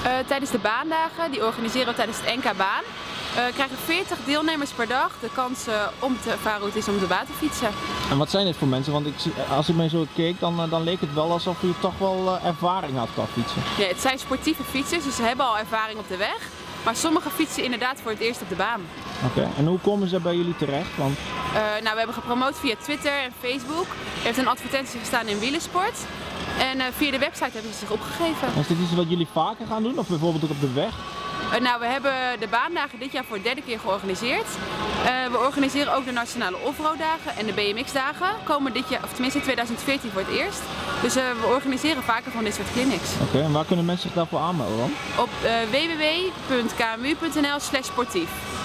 Tijdens de baandagen, die organiseren we tijdens het NK Baan, krijgen 40 deelnemers per dag de kans om te ervaren hoe het is om te waterfietsen. En wat zijn dit voor mensen? Want als ik mij zo keek, dan leek het wel alsof u toch wel ervaring had qua fietsen. Ja, het zijn sportieve fietsers, dus ze hebben al ervaring op de weg. Maar sommigen fietsen inderdaad voor het eerst op de baan. Oké. En hoe komen ze bij jullie terecht? Want... Nou, we hebben gepromoot via Twitter en Facebook. Er heeft een advertentie gestaan in Wielersport. En via de website hebben ze zich opgegeven. Is dit iets wat jullie vaker gaan doen? Of bijvoorbeeld ook op de weg? Nou, we hebben de baandagen dit jaar voor de derde keer georganiseerd. We organiseren ook de Nationale Offroad dagen en de BMX-dagen. Komen dit jaar, of tenminste in 2014 voor het eerst. Dus we organiseren vaker van dit soort clinics. Oké, en waar kunnen mensen zich daarvoor aanmelden dan? Op www.kmu.nl/sportief.